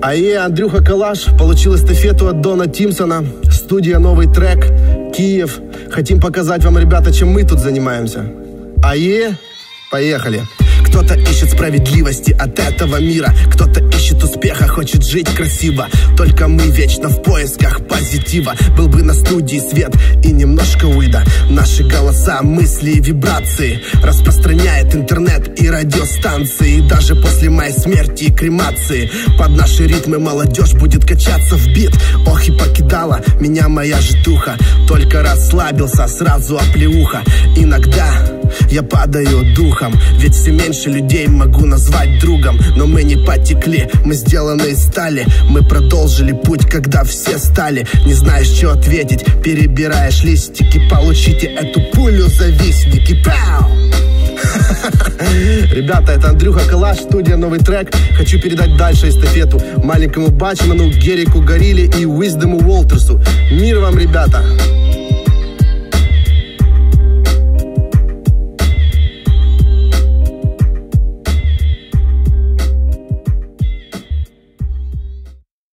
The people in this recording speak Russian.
Андрюха Калаш получил эстафету от Дона Тимсона. Студия «Новый трек», Киев. Хотим показать вам, ребята, чем мы тут занимаемся. Поехали. Кто-то ищет справедливости от этого мира, кто-то ищет успеха, хочет жить красиво. Только мы вечно в поисках позитива. Был бы на студии свет и немножко уида. Наши голоса, мысли и вибрации распространяет интернет и радиостанции. И даже после моей смерти и кремации под наши ритмы молодежь будет качаться в бит. Ох, и покидала меня моя житуха. Только расслабился, сразу оплеуха. Иногда я падаю духом, ведь все меньше людей могу назвать другом. Но мы не потекли, мы сделаны из стали. Мы продолжили путь, когда все стали. Не знаешь, что ответить, перебираешь листики. Получите эту пулю, завистники. Пау! Ребята, это Андрюха Калаш, студия «Новый трек». Хочу передать дальше эстафету маленькому Бачману, Герику Горилле и Уиздому Уолтерсу. Мир вам, ребята!